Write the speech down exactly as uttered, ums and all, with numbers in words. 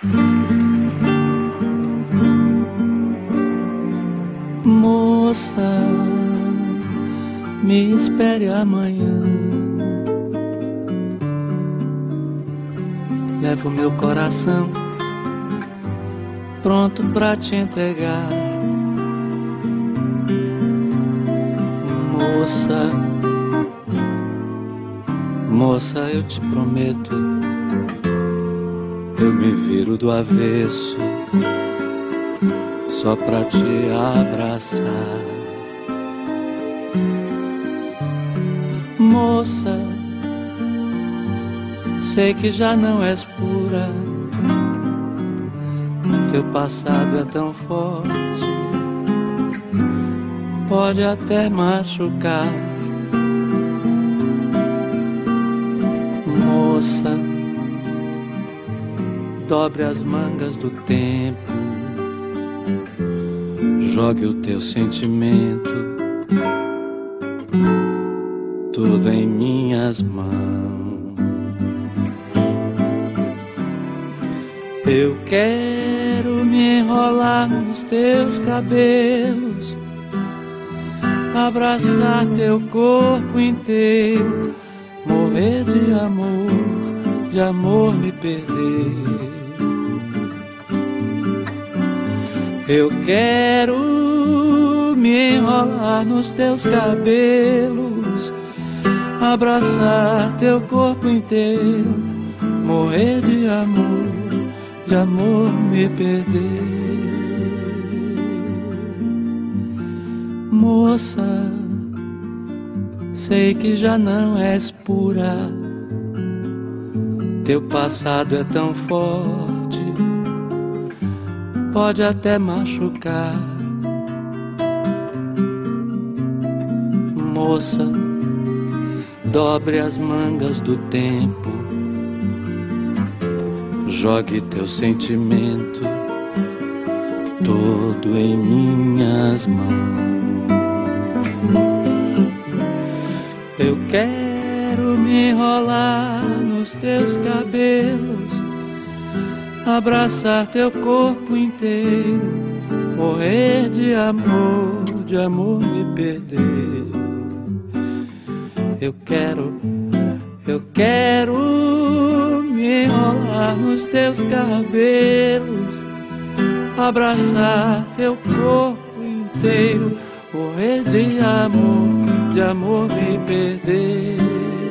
Moça, me espere amanhã. Levo meu coração pronto pra te entregar. Moça, moça, eu te prometo, eu me viro do avesso só pra te abraçar. Moça, sei que já não és pura, teu passado é tão forte, pode até machucar. Moça, dobre as mangas do tempo, jogue o teu sentimento tudo em minhas mãos. Eu quero me enrolar nos teus cabelos, abraçar teu corpo inteiro, morrer de amor, de amor me perder. Eu quero me enrolar nos teus cabelos, abraçar teu corpo inteiro, morrer de amor, de amor me perder. Moça, sei que já não és pura, teu passado é tão forte, pode até machucar. Moça, dobre as mangas do tempo, jogue teu sentimento todo em minhas mãos. Eu quero me enrolar nos teus cabelos, abraçar teu corpo inteiro, morrer de amor, de amor me perder. Eu quero, eu quero me enrolar nos teus cabelos, abraçar teu corpo inteiro, morrer de amor, de amor me perder.